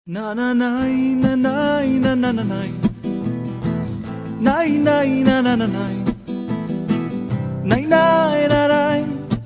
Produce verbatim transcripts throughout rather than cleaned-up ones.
Na na nai na nai na na na nai nai nai na na na nai nai nai na nai.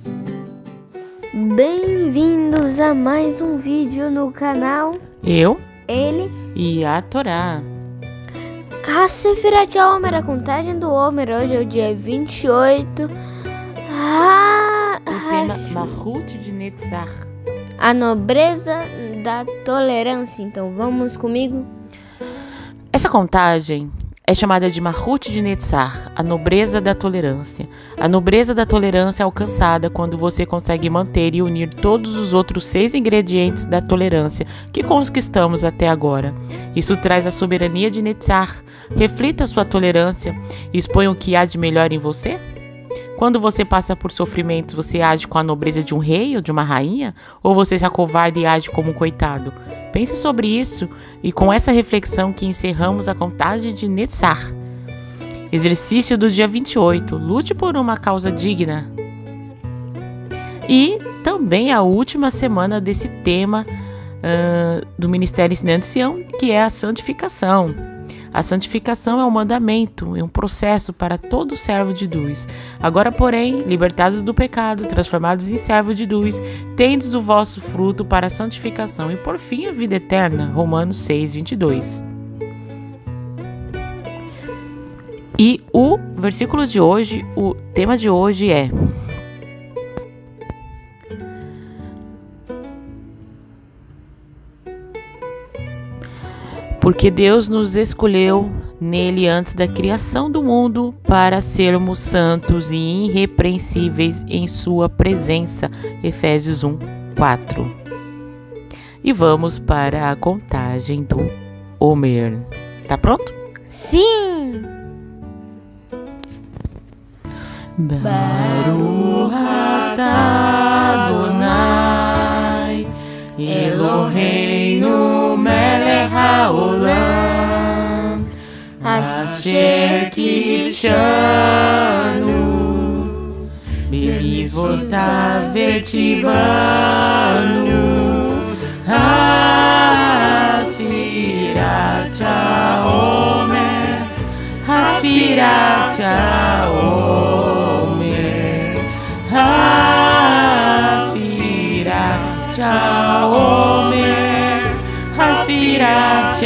Bem-vindos a mais um vídeo no canal. Eu Ele e a Torá. A Sefirat Homer, a contagem do Homer. Hoje é o dia vinte e oito. Ah, O tema Mahut de Netzach. a nobreza da tolerância. Então vamos comigo. Essa contagem é chamada de Mahut de Netzach, a nobreza da tolerância. A nobreza da tolerância é alcançada quando você consegue manter e unir todos os outros seis ingredientes da tolerância que conquistamos até agora. Isso traz a soberania de Netzach. Reflita sua tolerância e exponha o que há de melhor em você. Quando você passa por sofrimentos, você age com a nobreza de um rei ou de uma rainha? Ou você se acovarda e age como um coitado? Pense sobre isso e com essa reflexão que encerramos a contagem de Netzach. Exercício do dia vinte e oito. Lute por uma causa digna. E também a última semana desse tema uh, do Ministério Ensinando Sião, que é a santificação. A santificação é um mandamento, é um processo para todo servo de Deus. Agora, porém, libertados do pecado, transformados em servo de Deus, tendes o vosso fruto para a santificação e, por fim, a vida eterna. Romanos seis, vinte e dois. E o versículo de hoje, o tema de hoje é... Porque Deus nos escolheu nele antes da criação do mundo para sermos santos e irrepreensíveis em sua presença. Efésios um, quatro. E vamos para a contagem do Homer. Tá pronto? Sim! Baruch atah Adonai Eloheinu melech haolam asher kitshanu b'mizvotav v'tzivanu hasfirat haomer hasfirat haomer hasfirat haomer hasfirat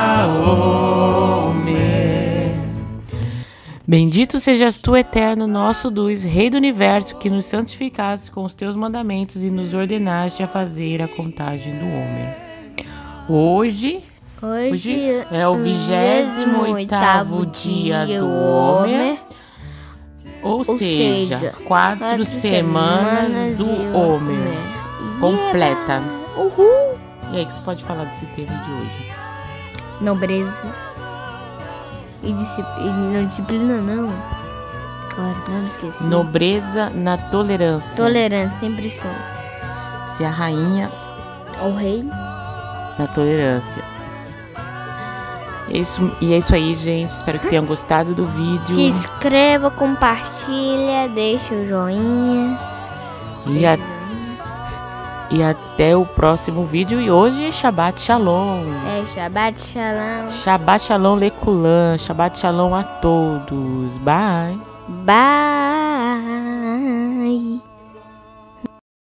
haomer. Bendito sejas tu, eterno, nosso Deus, Rei do Universo, que nos santificaste com os teus mandamentos e nos ordenaste a fazer a contagem do Homer. Hoje, Hoje, hoje é o vigésimo oitavo dia do Homer, ou, ou seja, seja, quatro, quatro semanas, semanas do e Homer. Homer. Completa. Uhul! E aí, o que você pode falar desse tema de hoje? Nobrezas. E, disci- e não disciplina, não. Claro, não esqueci. Nobreza na tolerância. Tolerante, sempre sou. Ser a rainha O rei. na tolerância. É isso, e é isso aí, gente. Espero que tenham gostado do vídeo. Se inscreva, compartilha, deixa o joinha. E, a, e até o próximo vídeo. E hoje é Shabbat Shalom. É Shabbat Shalom. Shabbat Shalom Lekulan. Shabbat Shalom a todos. Bye. Bye.